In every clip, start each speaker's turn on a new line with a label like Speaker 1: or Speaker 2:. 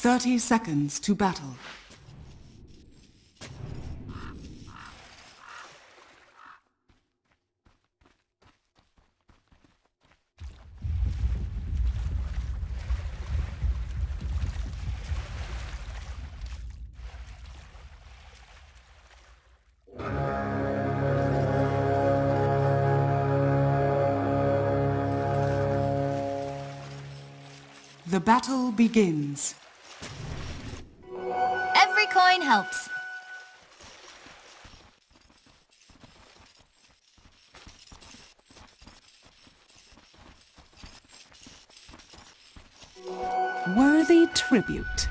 Speaker 1: 30 seconds to battle. The battle begins.
Speaker 2: Every coin helps.
Speaker 1: Worthy tribute.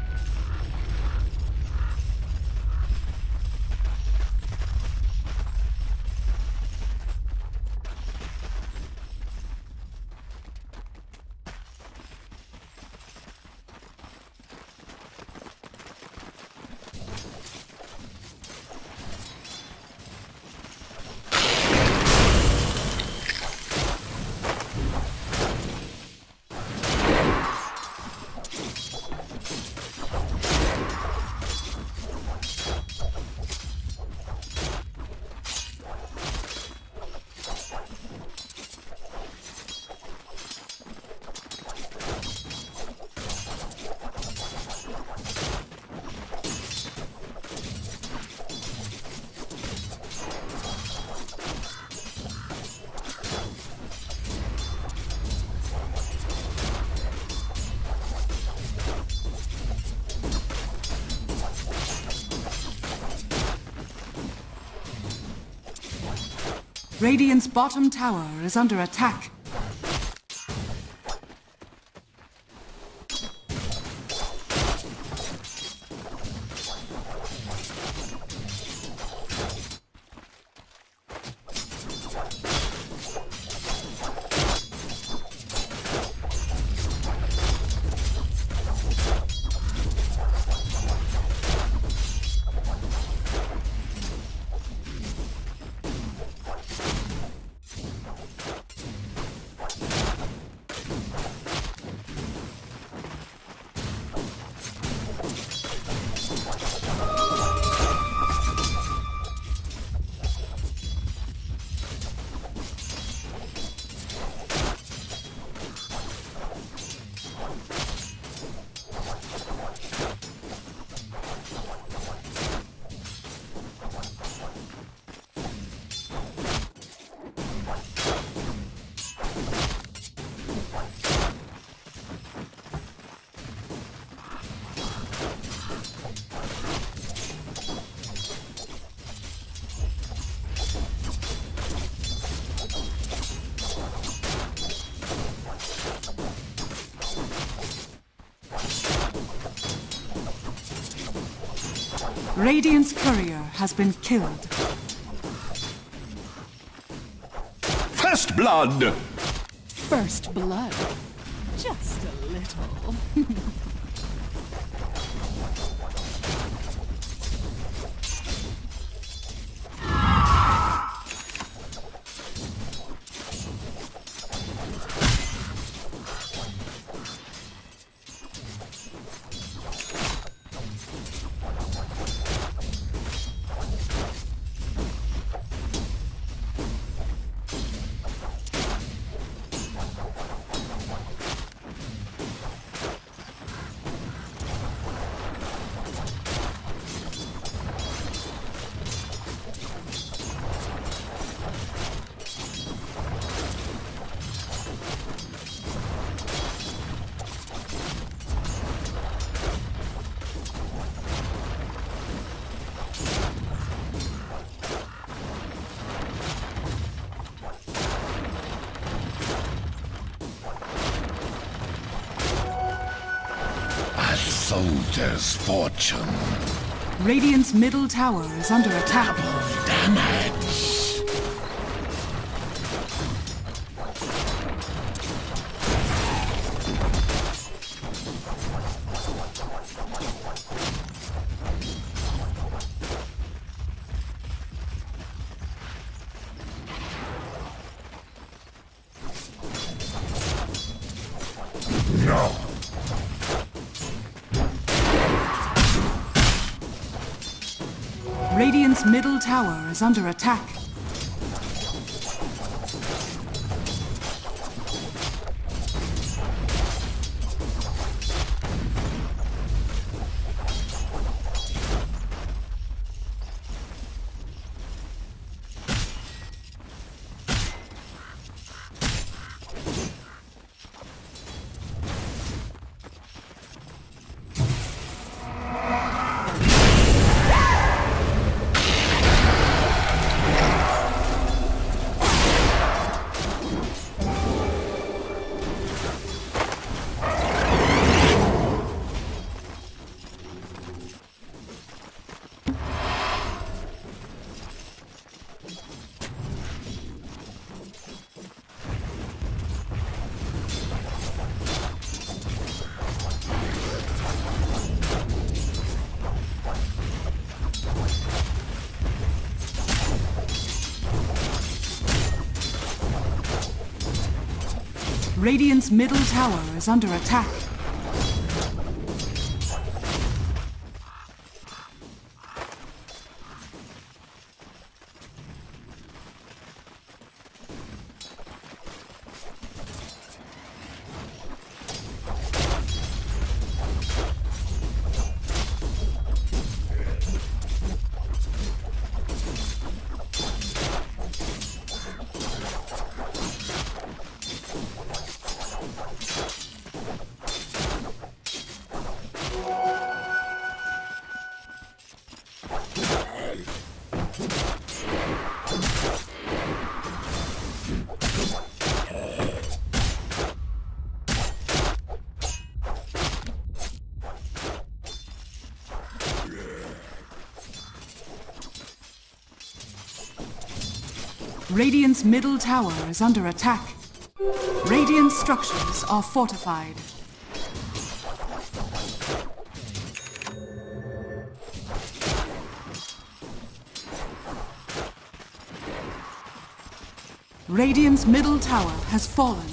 Speaker 1: Radiant's bottom tower is under attack. Radiant's courier has been killed.
Speaker 3: First blood!
Speaker 1: First blood. Just a little.
Speaker 3: Soldier's fortune.
Speaker 1: Radiant's middle tower is under attack.
Speaker 3: Double damage.
Speaker 1: The Radiant's middle tower is under attack. Radiant's middle tower is under attack. Radiant's middle tower is under attack. Radiant structures are fortified. Radiant's middle tower has fallen.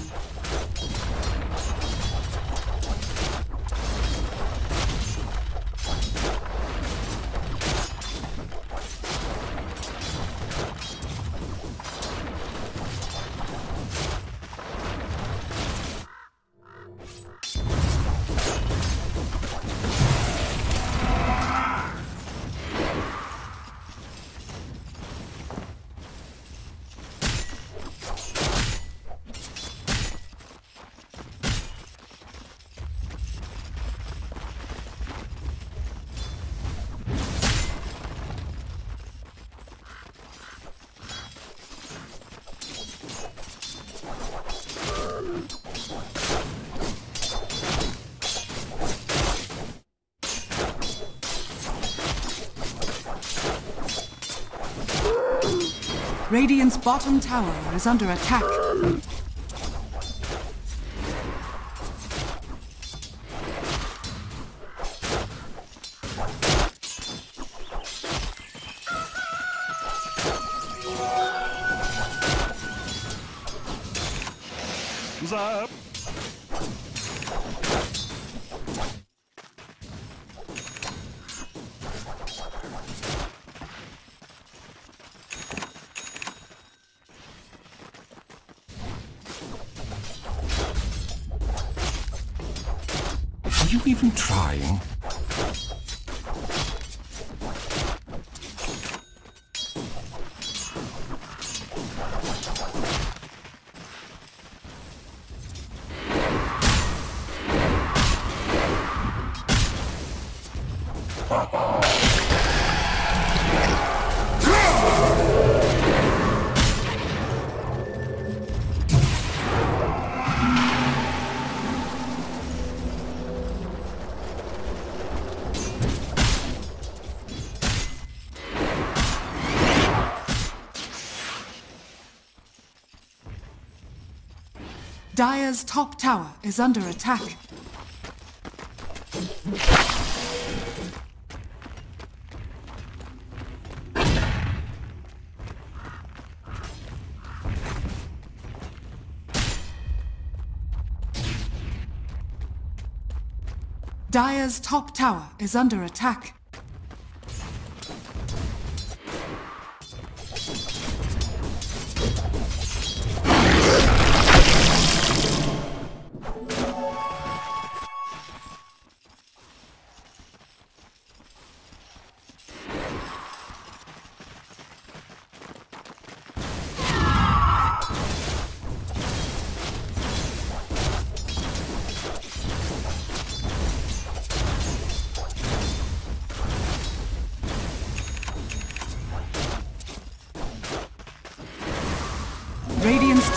Speaker 1: Radiant's bottom tower is under attack.
Speaker 3: Zap. Are you even trying?
Speaker 1: Dire's top tower is under attack. Dire's top tower is under attack.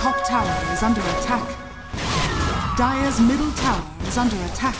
Speaker 1: top tower is under attack. Dire's middle tower is under attack.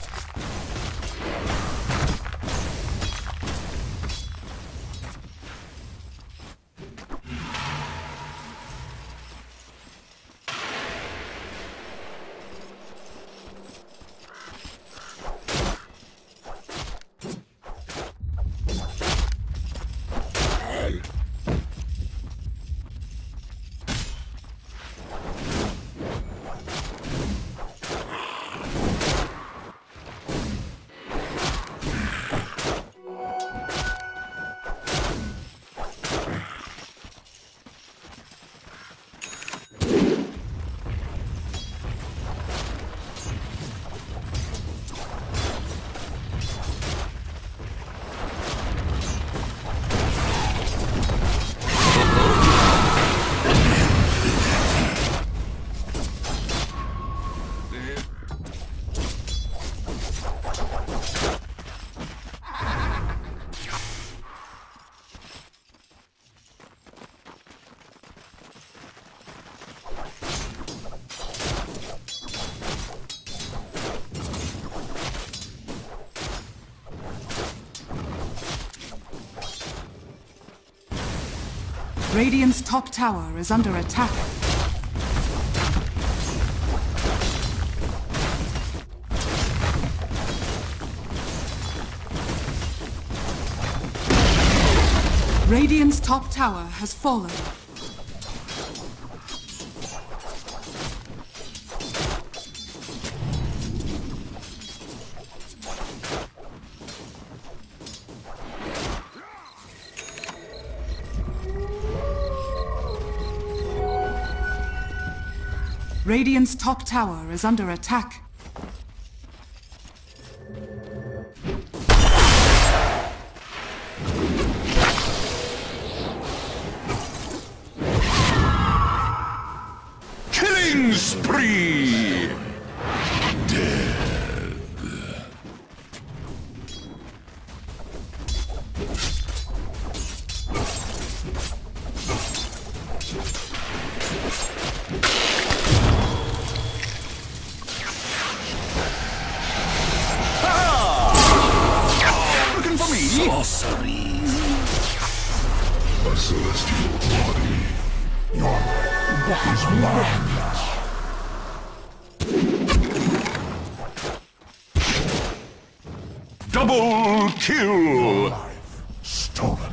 Speaker 1: Radiant's top tower is under attack. Radiant's top tower has fallen. Radiant's top tower is under attack.
Speaker 3: Killing spree! Dead. Sorcery. A celestial body. Your life is mine. Double kill. Your life stolen.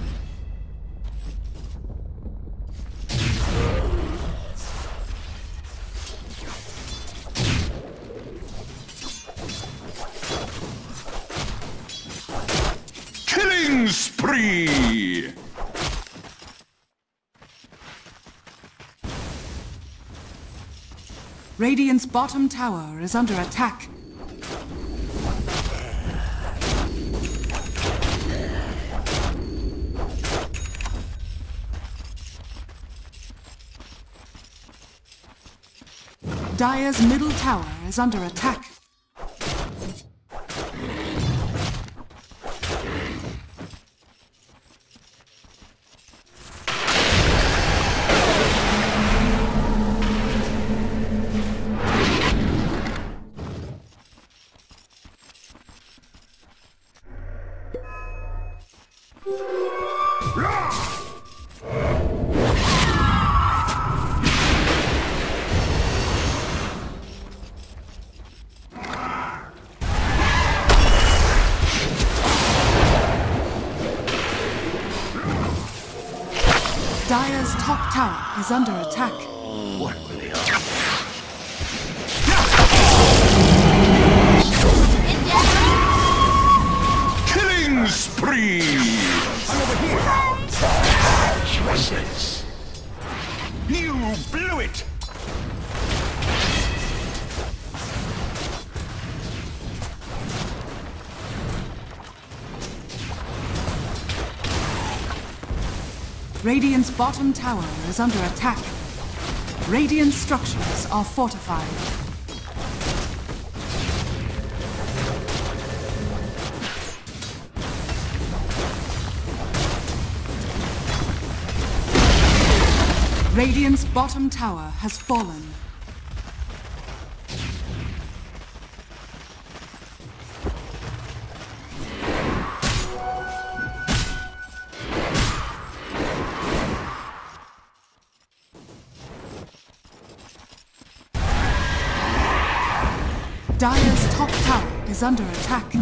Speaker 3: Killing spree!
Speaker 1: Radiant's bottom tower is under attack. Dire's middle tower is under attack. Dire's top tower is under attack.
Speaker 3: What will they Killing spree! I'm over here! Justice! You blew it!
Speaker 1: Radiant's bottom tower is under attack. Radiant structures are fortified. Radiant's bottom tower has fallen. Dire's top tower is under attack.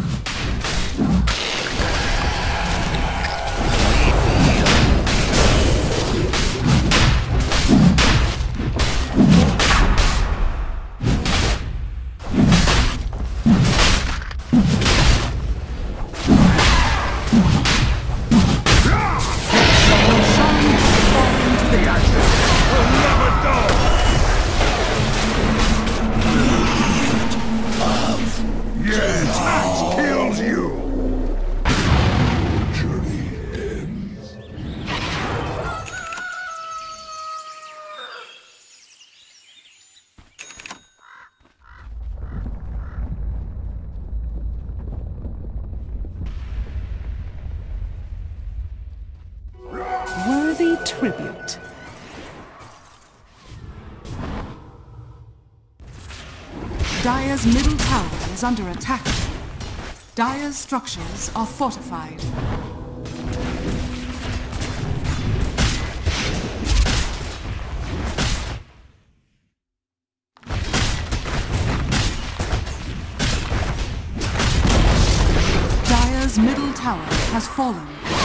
Speaker 1: Worthy tribute. Dire's middle tower is under attack. Dire's structures are fortified. Dire's middle tower has fallen.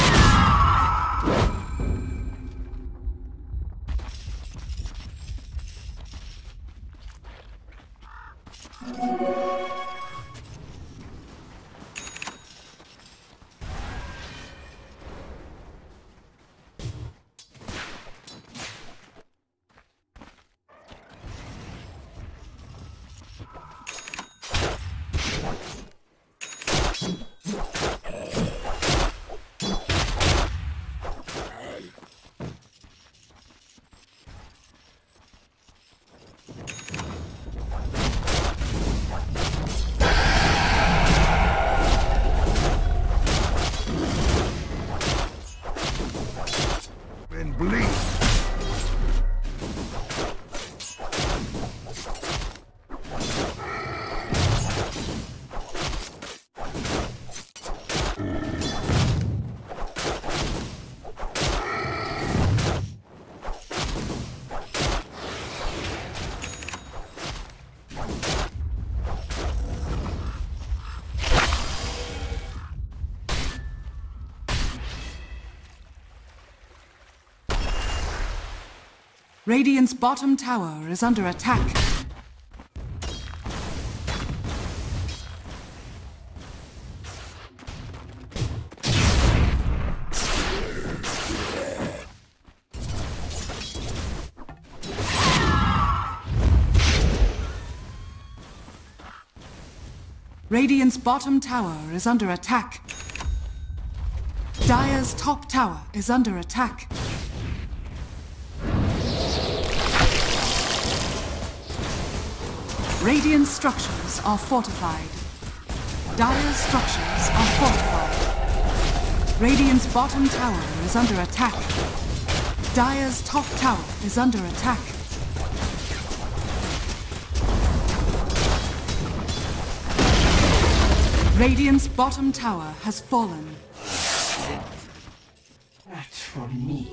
Speaker 1: Radiant's bottom tower is under attack. Radiant's bottom tower is under attack. Dire's top tower is under attack. Radiant structures are fortified. Dire's structures are fortified. Radiant's bottom tower is under attack. Dire's top tower is under attack. Radiant's bottom tower has fallen.
Speaker 2: That's for me.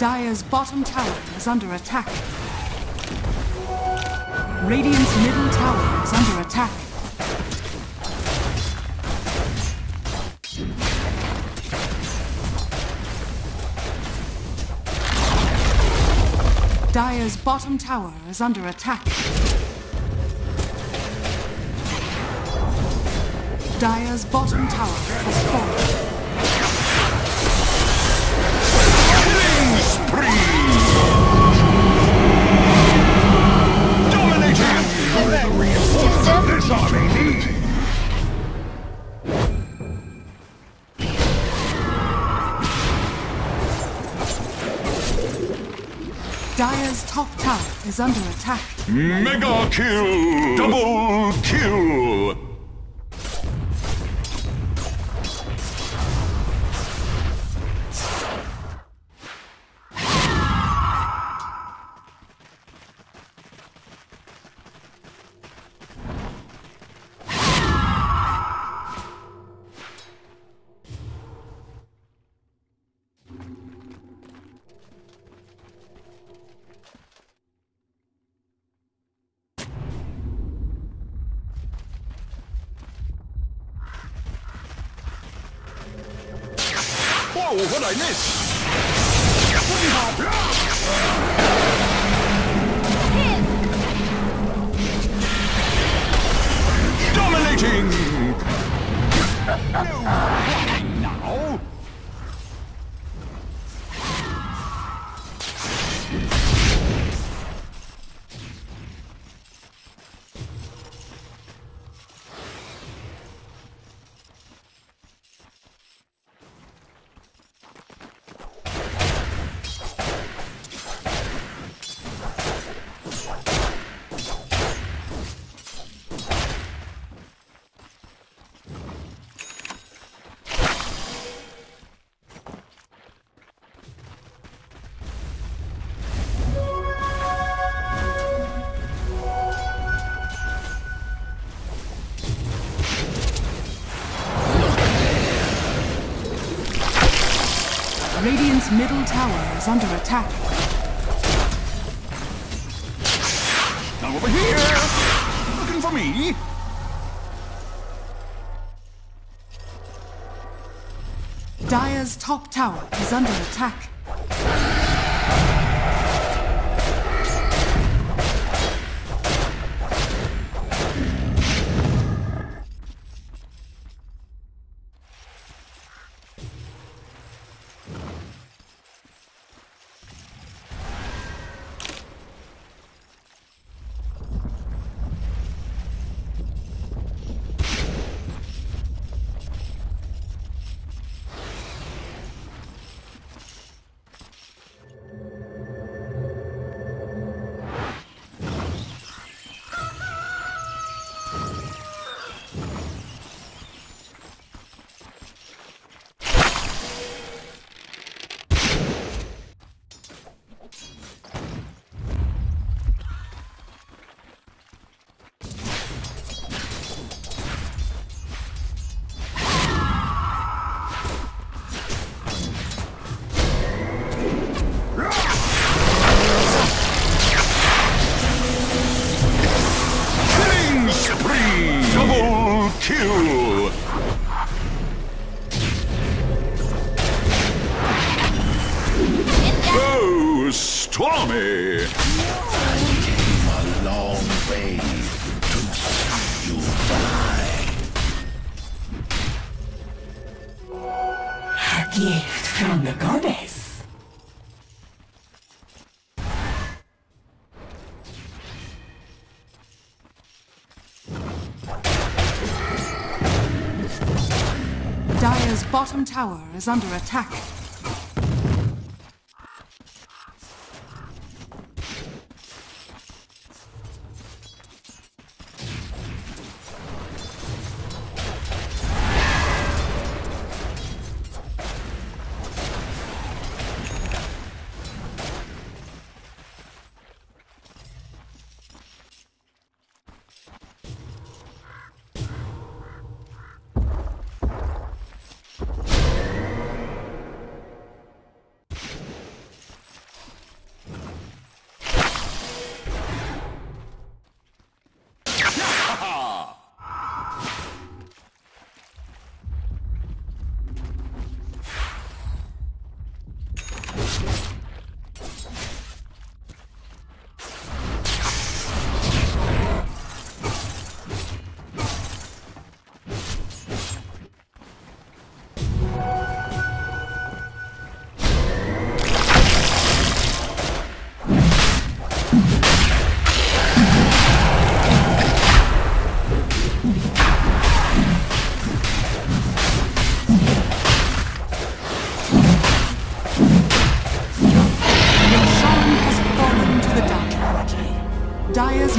Speaker 1: Dire's bottom tower is under attack. Radiant's middle tower is under attack. Dire's bottom tower is under attack. Dire's bottom tower has fallen.
Speaker 3: Killing spree! Dominating! The reinforcement this army needs!
Speaker 1: Dire's top tower is under attack.
Speaker 3: Mega kill! Double kill! Whoa, what'd I miss? Dominating! Now?
Speaker 1: Radiant's middle tower is under attack.
Speaker 3: Now over here! Looking for me?
Speaker 1: Dire's top tower is under attack.
Speaker 3: Kill! Oh, stormy!
Speaker 2: I came a long way to see you die.
Speaker 4: A gift from the goddess.
Speaker 1: Dire's bottom tower is under attack.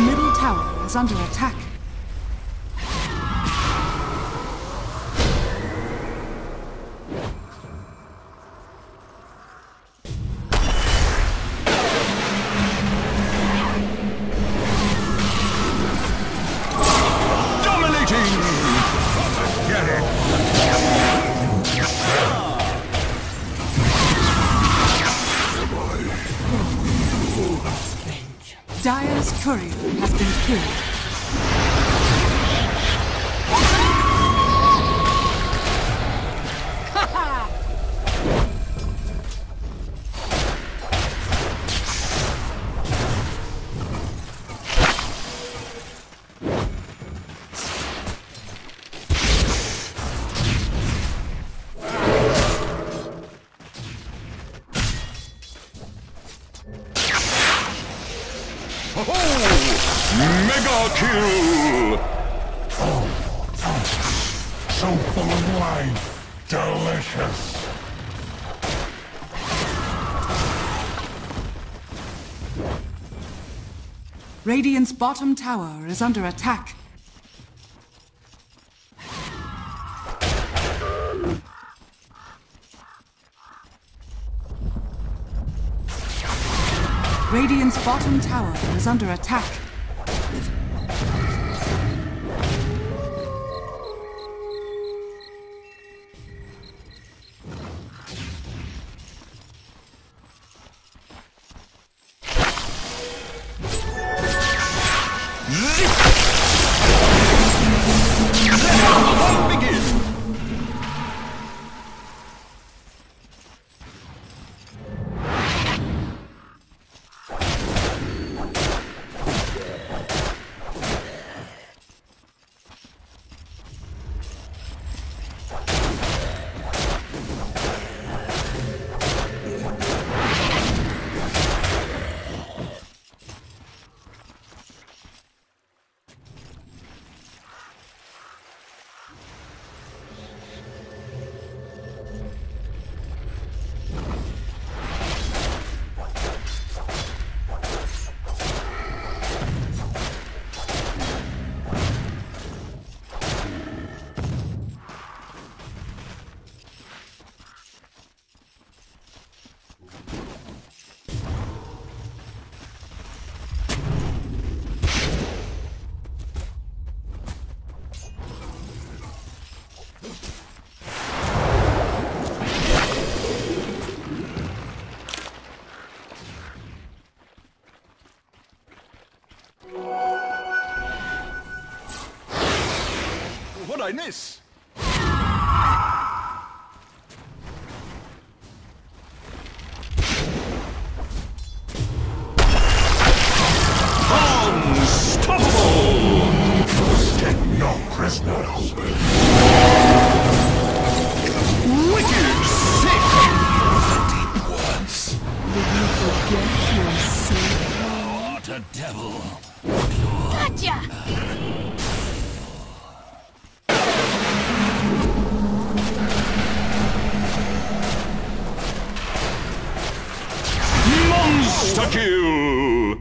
Speaker 1: middle tower is under attack. Dire's courier has been killed.
Speaker 3: Mega kill! So full of life. Delicious.
Speaker 1: Radiant's bottom tower is under attack. Radiant's bottom tower is under attack.
Speaker 3: What'd I miss? Unstoppable! Take no prisoners. Wicked sick! Deep ones.
Speaker 4: Did you forget your sin?
Speaker 3: What a devil!
Speaker 4: Gotcha!
Speaker 3: Monster kill!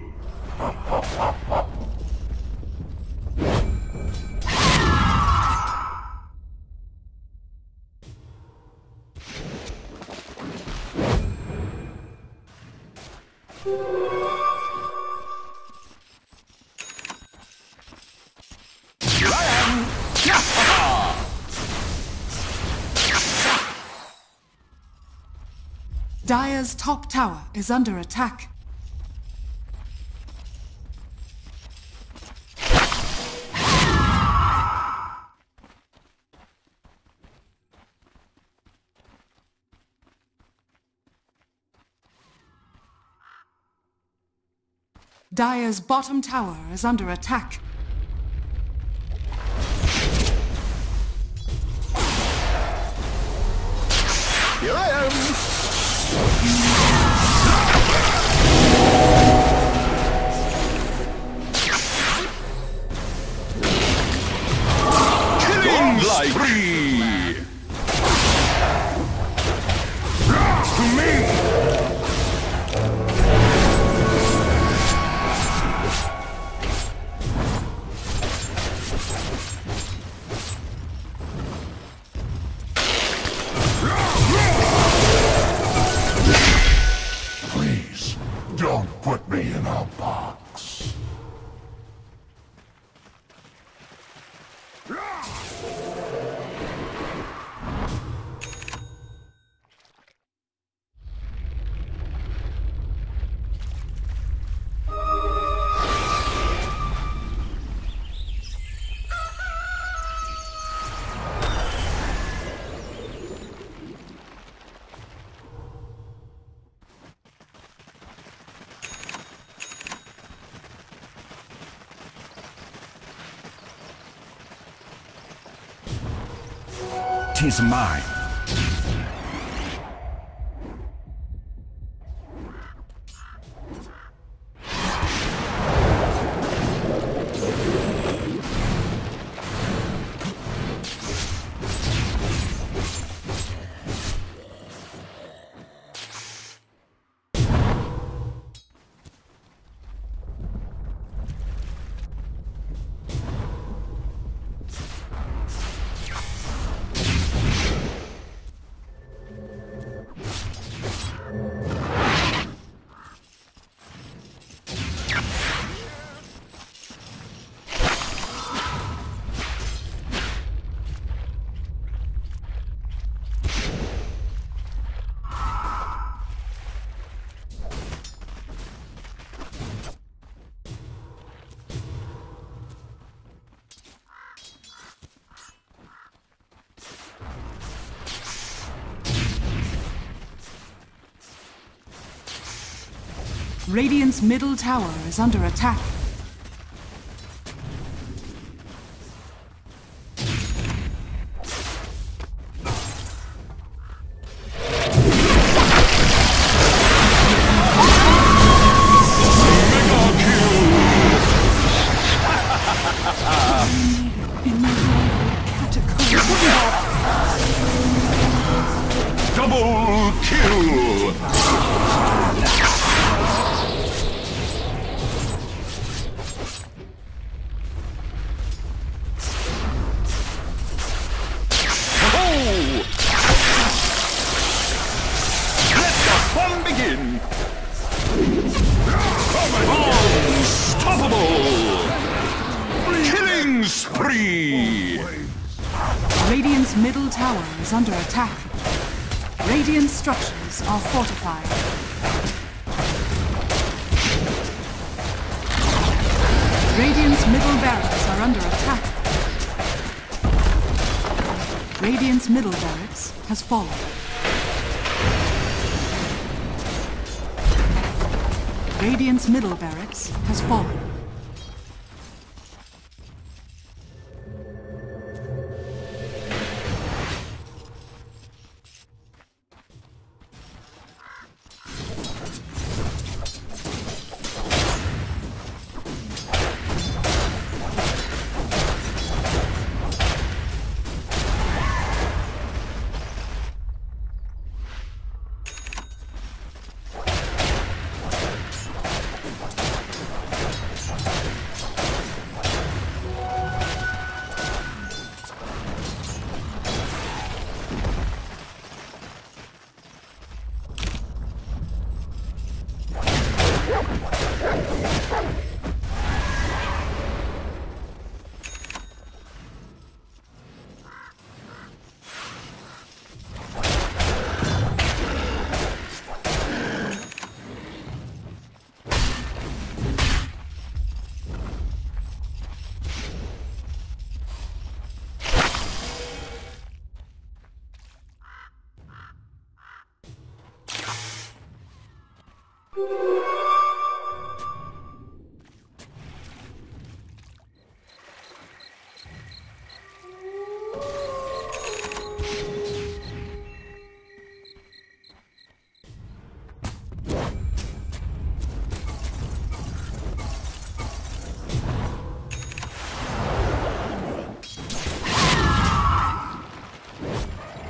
Speaker 3: Here I am!
Speaker 1: Dire's top tower is under attack. Dire's bottom tower is under attack.
Speaker 3: Here I am! Killing spree! To me! put me in a box.
Speaker 2: Tis mine.
Speaker 1: Radiant's middle tower is under attack.
Speaker 2: Double kill! Let the fun begin! Unstoppable! Killing spree!
Speaker 1: Radiant's middle tower is under attack. Radiant structures are fortified. Radiant's middle barracks are under attack. Radiant's middle barracks has fallen. Radiant's middle barracks has fallen.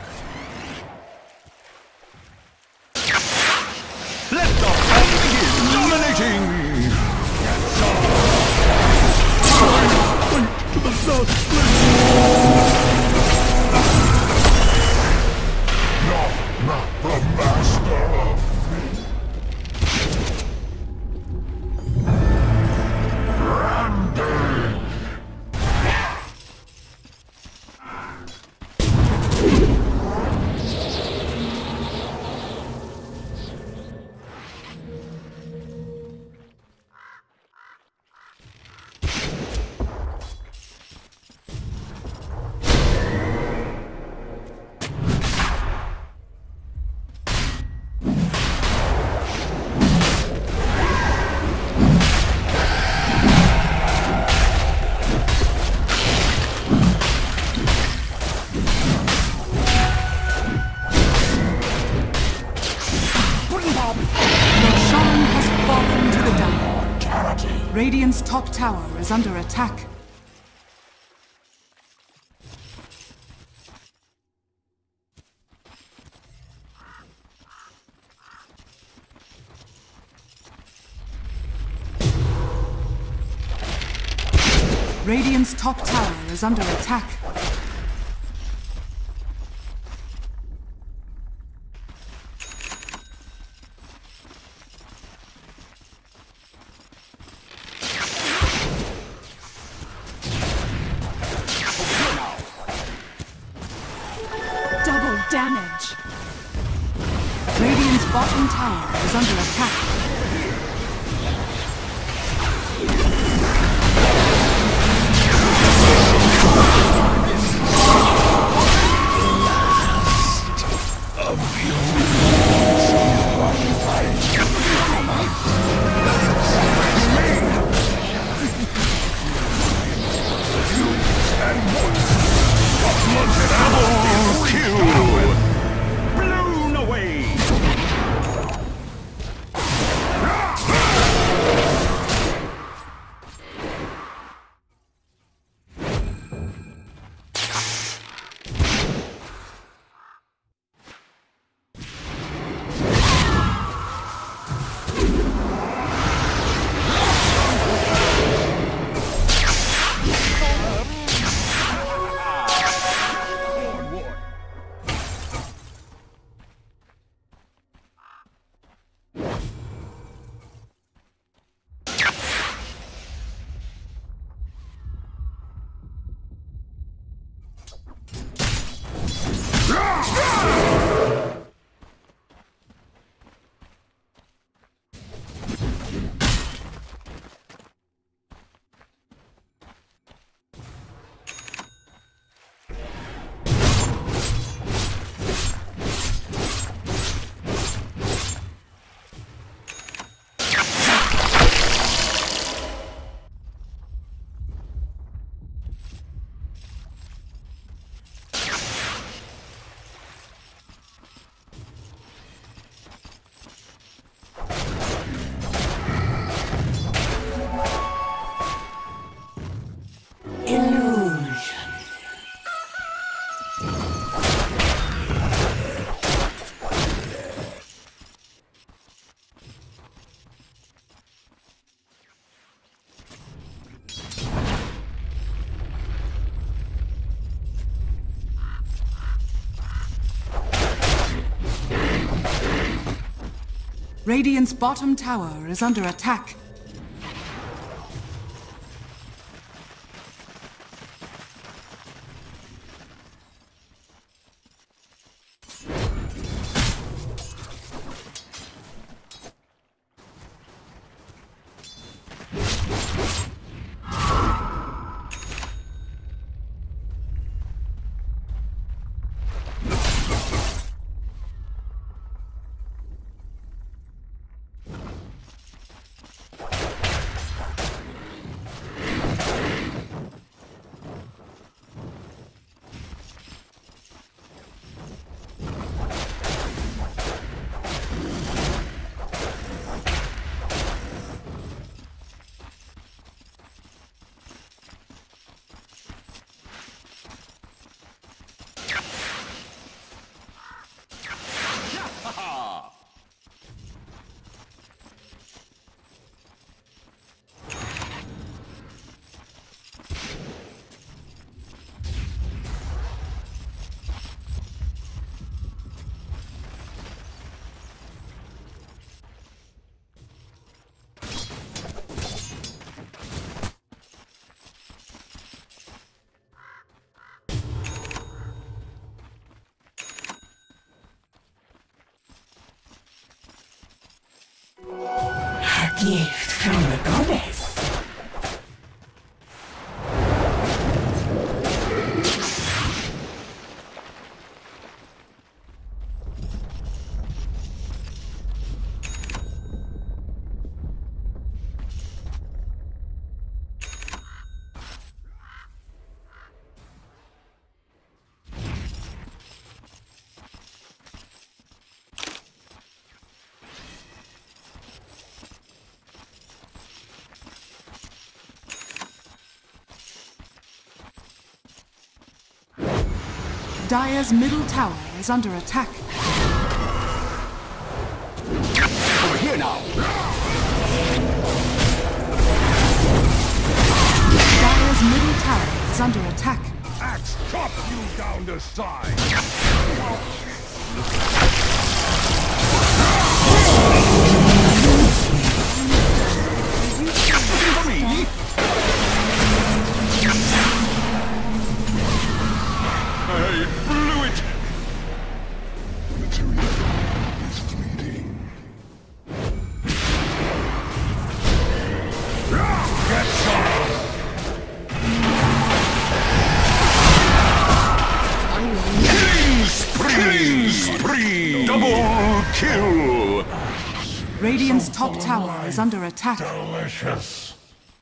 Speaker 2: Let the fun begin!
Speaker 1: Radiant's top tower is under attack. Radiant's top tower is under attack.
Speaker 4: Double damage.
Speaker 1: Radiant's bottom tower is under attack.
Speaker 2: Blown away!
Speaker 1: Radiant's bottom tower is under attack.
Speaker 3: A gift from the goddess.
Speaker 1: Dire's middle tower is under attack.
Speaker 2: Over here now.
Speaker 1: Dire's middle tower is under attack.
Speaker 3: Axe chop you down the side.
Speaker 2: For me. I blew it.
Speaker 3: Material is fleeting. Get some!
Speaker 2: Killing spree. Double kill.
Speaker 1: Radiant's top tower is under attack.
Speaker 3: Delicious.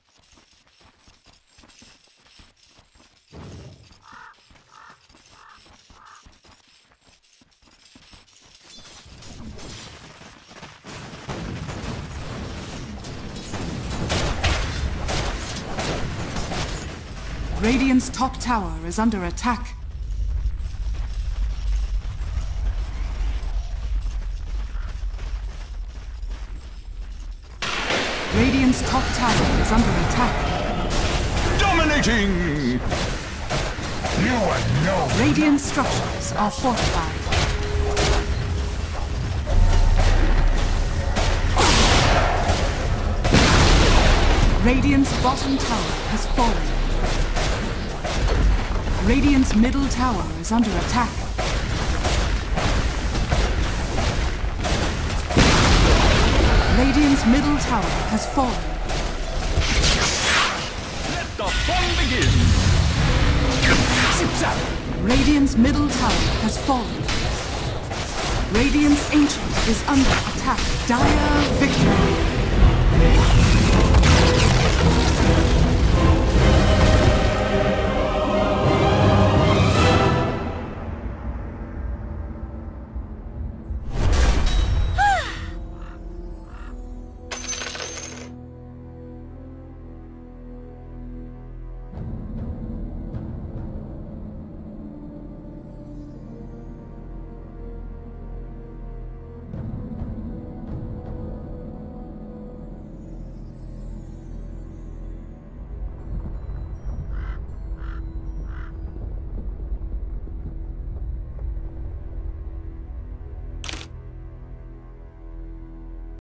Speaker 1: Radiant's top tower is under attack. Radiant's top tower is under attack.
Speaker 2: Dominating.
Speaker 3: You are no.
Speaker 1: Radiant structures are fortified. Radiant's bottom tower has fallen. Radiant's middle tower is under attack. Radiant's middle tower has fallen.
Speaker 2: Let the fun begin. Zip-zap.
Speaker 1: Radiant's middle tower has fallen. Radiant's ancient is under attack. Dire victory.